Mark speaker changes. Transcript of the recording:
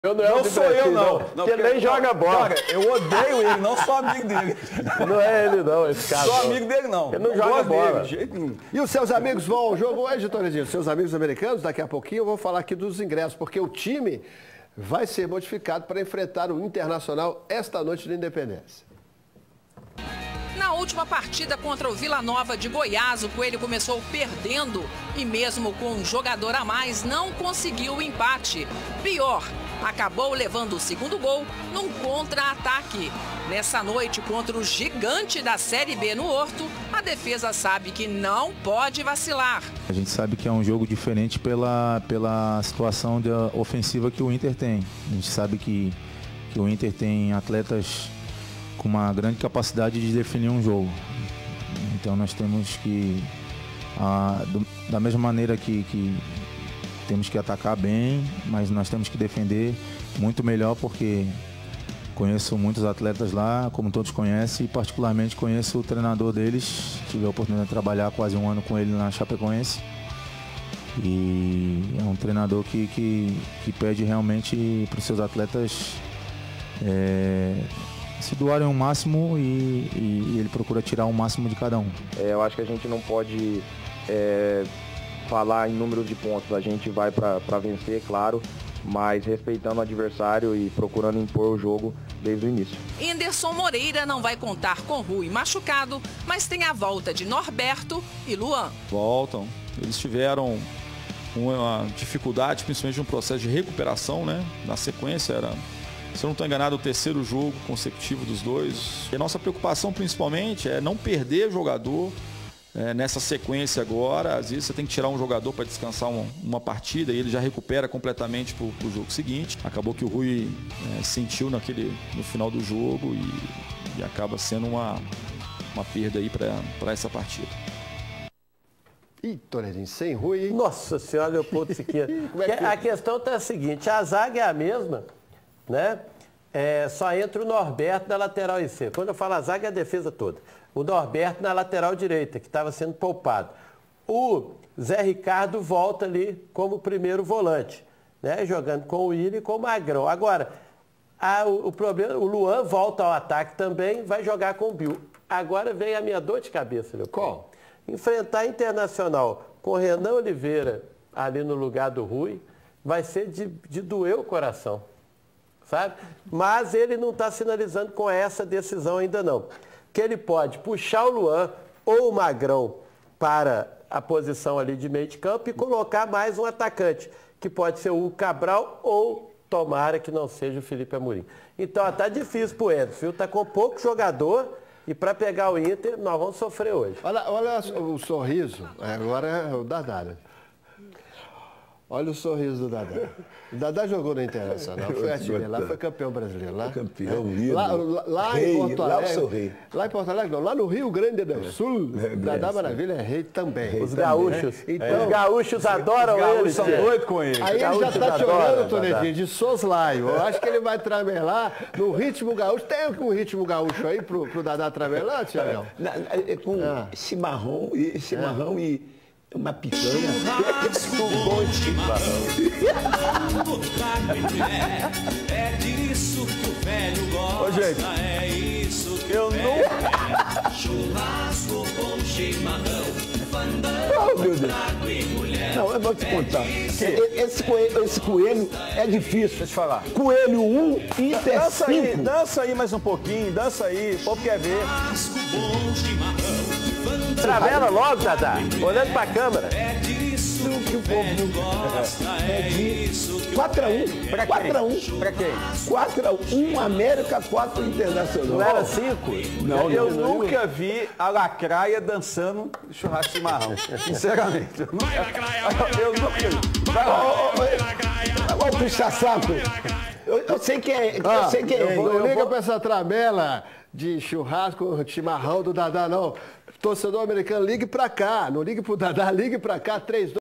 Speaker 1: Eu
Speaker 2: não sou eu, não.
Speaker 1: Porque ele nem joga bola.
Speaker 2: Cara, eu odeio ele, não sou amigo dele.
Speaker 1: Não é ele, não, esse cara.
Speaker 2: Sou amigo dele, não.
Speaker 1: Ele não joga bola.
Speaker 3: De jeito nenhum. E os seus amigos vão ao jogo hoje, Tonezinho? Seus amigos americanos, daqui a pouquinho eu vou falar aqui dos ingressos, porque o time vai ser modificado para enfrentar o Internacional esta noite de Independência.
Speaker 4: Na última partida contra o Vila Nova de Goiás, o Coelho começou perdendo e mesmo com um jogador a mais não conseguiu o empate. Pior, acabou levando o segundo gol num contra-ataque. Nessa noite, contra o gigante da Série B no Horto, a defesa sabe que não pode vacilar.
Speaker 5: A gente sabe que é um jogo diferente pela situação ofensiva que o Inter tem. A gente sabe que o Inter tem atletas com uma grande capacidade de definir um jogo. Então nós temos que, da mesma maneira que temos que atacar bem, mas nós temos que defender muito melhor, porque conheço muitos atletas lá, como todos conhecem, e particularmente conheço o treinador deles. Tive a oportunidade de trabalhar quase um ano com ele na Chapecoense. E é um treinador que pede realmente para os seus atletas se doarem o máximo e ele procura tirar o máximo de cada um.
Speaker 6: Eu acho que a gente não pode falar em número de pontos. A gente vai para vencer, claro, mas respeitando o adversário e procurando impor o jogo desde o início.
Speaker 4: Anderson Moreira não vai contar com Rui machucado, mas tem a volta de Norberto e Luan.
Speaker 2: Voltam. Eles tiveram uma dificuldade, principalmente no processo de recuperação, né? Na sequência era, se eu não estou enganado, o terceiro jogo consecutivo dos dois. E a nossa preocupação principalmente é não perder o jogador nessa sequência agora. Às vezes você tem que tirar um jogador para descansar uma partida e ele já recupera completamente para o jogo seguinte. Acabou que o Rui sentiu no final do jogo e acaba sendo uma perda aí para essa partida.
Speaker 3: Ih, Tonezinho, sem Rui.
Speaker 1: Nossa Senhora, Leopoldo Siqueira. A questão está a seguinte, a zaga é a mesma, né? Só entra o Norberto na lateral esquerda. Quando eu falo a zaga, é a defesa toda. O Norberto na lateral direita, que estava sendo poupado. O Zé Ricardo volta ali como primeiro volante, né? Jogando com o Willian e com o Magrão. Agora, o problema, o Luan volta ao ataque também, vai jogar com o Bill. Agora vem a minha dor de cabeça, Leopoldo.
Speaker 3: Qual?
Speaker 1: Enfrentar Internacional com Renan Oliveira ali no lugar do Rui vai ser de doer o coração, sabe? Mas ele não está sinalizando com essa decisão ainda não. Que ele pode puxar o Luan ou o Magrão para a posição ali de meio de campo e colocar mais um atacante, que pode ser o Cabral ou tomara que não seja o Felipe Amorim. Então está difícil para o Anderson, viu? Está com pouco jogador. E para pegar o Inter, nós vamos sofrer hoje.
Speaker 3: Olha o sorriso. Agora é o Dadá, né? Olha o sorriso do Dadá. O Dadá jogou no Internacional, foi artilheiro lá, foi campeão brasileiro. Lá,
Speaker 7: campeão, lindo.
Speaker 3: Lá
Speaker 7: rei,
Speaker 3: em Porto Alegre.
Speaker 7: lá eu sou rei.
Speaker 3: Lá em Porto Alegre, não. Lá no Rio Grande do Sul, Dadá Maravilha é rei também.
Speaker 1: Os gaúchos.
Speaker 3: Então,
Speaker 1: os gaúchos adoram ele.
Speaker 2: Os gaúchos são doidos com ele.
Speaker 3: Aí ele já está jogando, Tonezinho, de soslaio. Eu acho que ele vai tramelar no ritmo gaúcho. Tem um ritmo gaúcho aí pro Dadá tramelar, Thiago?
Speaker 7: Com chimarrão e uma picanha.
Speaker 1: Bom chimarrão.
Speaker 8: É disso que o velho gosta.
Speaker 2: Ô, gente,
Speaker 8: é isso que
Speaker 2: eu não...
Speaker 8: Churrasco com chimarrão.
Speaker 7: Oh, meu Deus. Não, eu vou te contar. Esse coelho é difícil.
Speaker 2: Deixa eu te falar.
Speaker 7: Coelho 1, Inter 5.
Speaker 2: Dança aí mais um pouquinho, dança aí. O povo quer ver.
Speaker 8: Churrasco com chimarrão.
Speaker 1: Travela logo, Dadá. Olhando para a câmera.
Speaker 8: É disso que o velho gosta. É isso que
Speaker 7: 4-1. 4-1.
Speaker 2: Pra quem?
Speaker 7: 4-1 América, 4 Internacional.
Speaker 1: Não era 5?
Speaker 2: Não, eu nunca vi a lacraia dançando churrasco de chimarrão. Sinceramente.
Speaker 8: Vai, lacraia,
Speaker 2: Eu nunca vi.
Speaker 7: Olha o puxa-saco. Eu sei que é. Eu sei que é.
Speaker 3: Não liga pra essa tramela de churrasco, chimarrão do Dadá, não. Torcedor americano, ligue pra cá. Não ligue pro Dadá, ligue pra cá, 3-2.